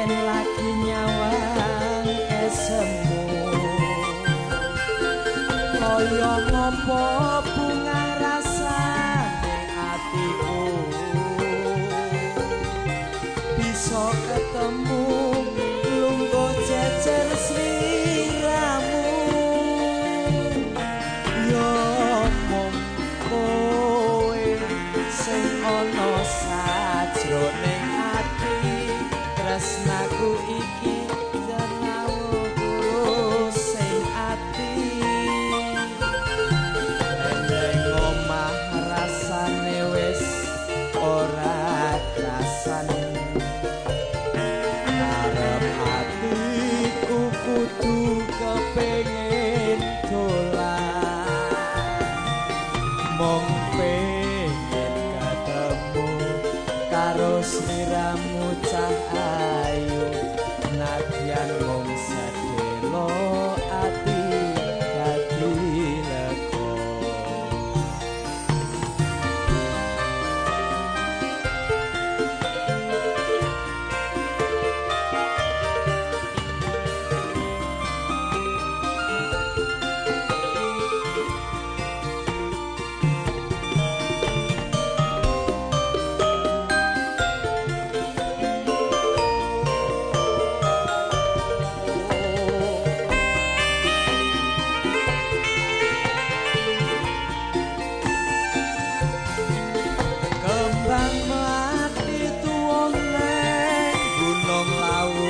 yen lagi nyawang esemu kaya ngopo bunga rasane atiku bisa ketemu lungguh jejer sliramu yo mung kowe sing ana sajroning ati tresnaku iki jenawuh sing ati eneng omah rasane wis ora rasane arep atiku kudu kepengin dolan mong pengen ketemu karo sliramu cah ayu nadyan mung sedelo ati dadi lega kembang melati tuwuh neng gunung lawu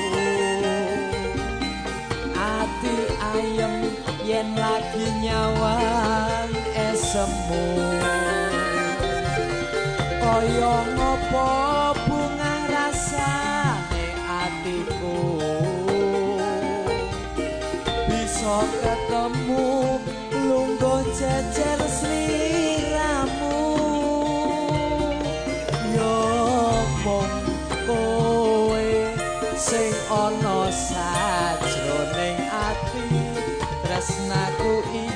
ati ayem yen lagi nyawang esemu kaya ngopo bunga rasane atiku bisa ketemu lungguh jejer sliramu yo mung kowe sing ana sajroning ati tresnaku